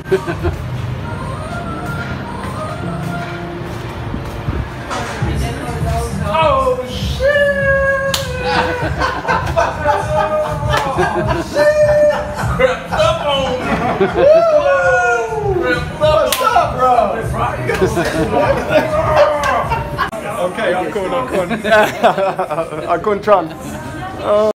Oh shit! Crept up on me. What's up, bro? Okay, I'm cool. I couldn't try.